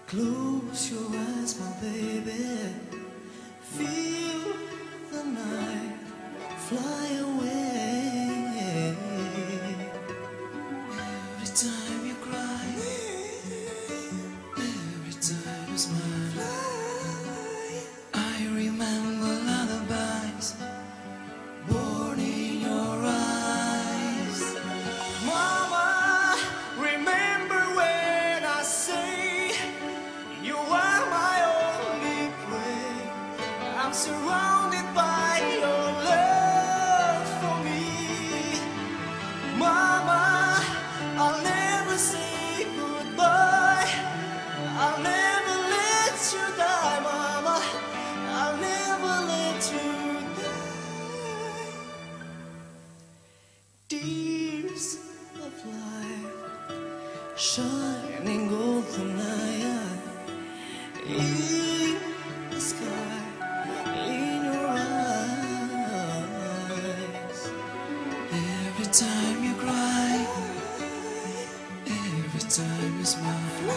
Close your eyes, my baby. Feel the night fly away. Every time you cry, every time you smile, I remember lullabies born in your eyes. Mama, remember when I say you are my only prey. I'm surrounded by your love for me. Mama, I'll never say goodbye. I'll never let you die, Mama. I'll never let you die. Tears of life shining golden light in the sky, in your eyes. Every time you cry, every time you smile,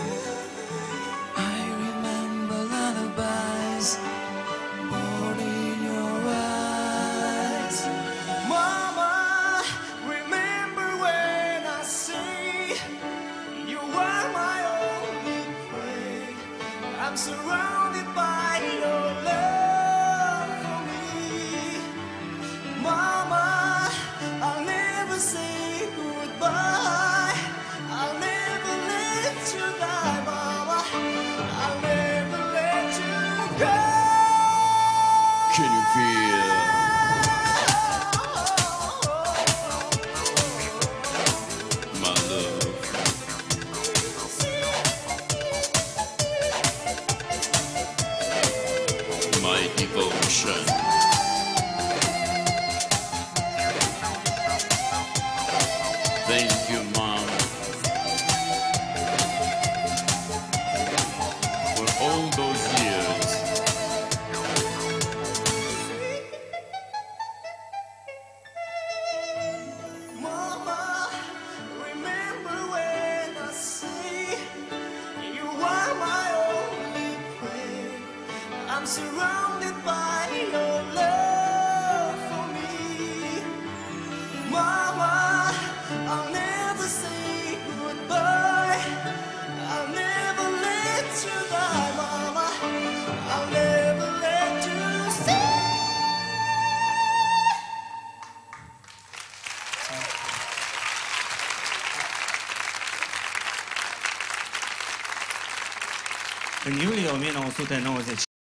I remember lullabies born in your eyes. Mama, remember when I say you are my only prey. I'm surrounded by your love for me. Mama, I'll never say goodbye. I'll never let you die, Mama. I'll never let you go. Can you feel my love? My devotion. Thank you, Mom, for all those years. Mama, remember when I say you are my only prey. I'm surrounded by your love for me. Mama, I'll never say goodbye. I'll never let you die, Mama. I'll never let you stay. În iulie 1990